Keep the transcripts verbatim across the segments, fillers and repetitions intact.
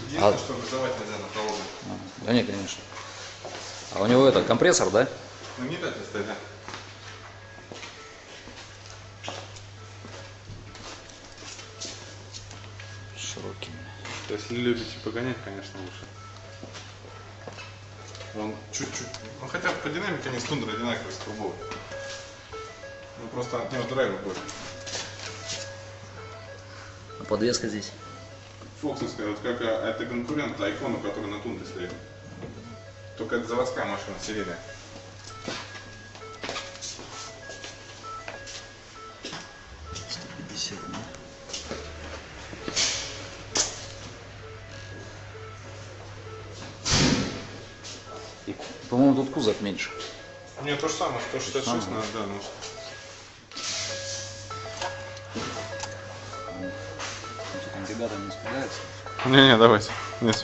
Единственное, А... что газовать нельзя на холодный. Да нет, конечно. А у него это компрессор, да? Ну не так стоит, да. Широкий. Если любите погонять, конечно, лучше. Он чуть-чуть. Ну хотя по динамике они с тундрой одинаковые, с трубой. Ну просто от него драйва будет. А подвеска здесь? Фоксовская, вот как а, это конкурент айфону, который на тундре стоит. Только это заводская машина, серийная. сто пятьдесят, да? И, по-моему, тут кузов меньше. Нет, то же самое, сто шестьдесят шесть надо, да, ну. Ребята не испугаются. Не-не, давайте. Нет.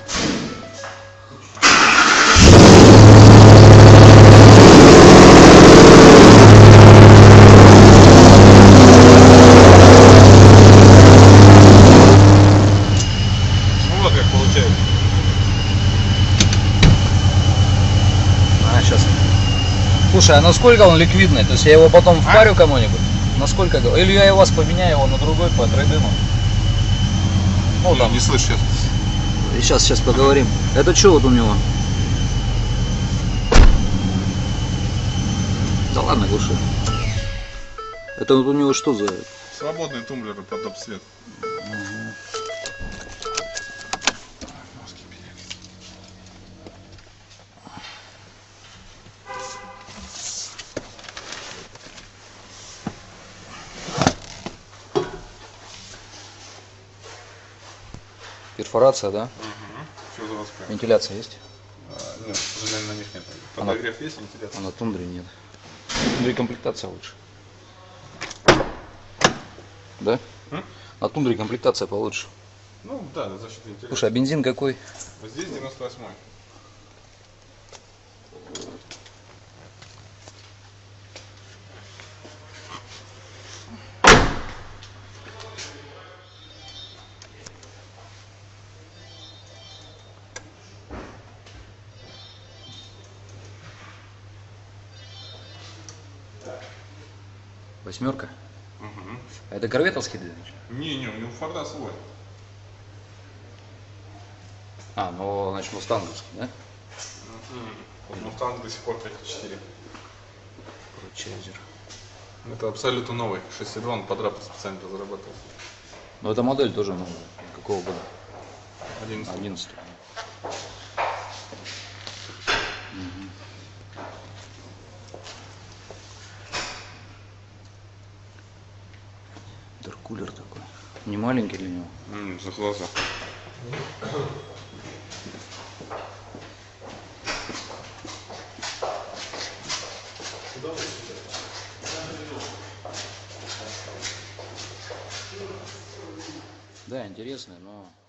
Ну вот как получается. А, сейчас. Слушай, а насколько он ликвидный? То есть я его потом впарю кому-нибудь? Насколько? Или я у вас поменяю его на другой по трейдину? Ну, там. Не слышу сейчас. Сейчас, сейчас поговорим. Это что вот у него? Да ладно, глуши. Это вот у него что за... Свободные тумблеры под доп. Свет. Перфорация, да? Угу. Все заводское. Вентиляция есть? А, нет, замена на них нет. Подогрев есть, вентиляция? А на тундре нет. На тундре комплектация лучше. Да? М? На тундре комплектация получше. Ну да, за счет вентиляции. Слушай, а бензин какой? Вот здесь девяносто восьмой. Восьмерка? Угу. А это корветовский двигатель? Не, не, у него Форда свой. А, ну, значит, мустанговский, да? Вот Мустанг до сих пор пять четыре. Кручайзер. Это абсолютно новый. шесть два он под раппорт специально разрабатывал. Но эта модель тоже новая. Какого года? одиннадцатый. одиннадцатый. Интеркулер такой. Не маленький для него. М, за глаза. Да, интересный, но